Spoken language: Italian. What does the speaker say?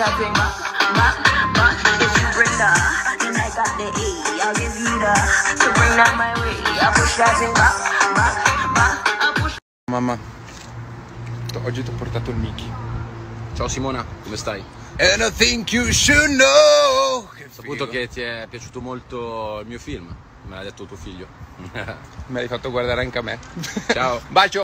that thing back. If you bring that, then I got the A. I'll give you the, so bring that my way. I push that thing back. I push. Mamma, oggi ti ho portato il Mickey. Ciao Simona, come stai? And I think you should know. Ho saputo che ti è piaciuto molto il mio film, me l'ha detto tuo figlio. Me l'hai fatto guardare anche a me. Ciao. Bacio.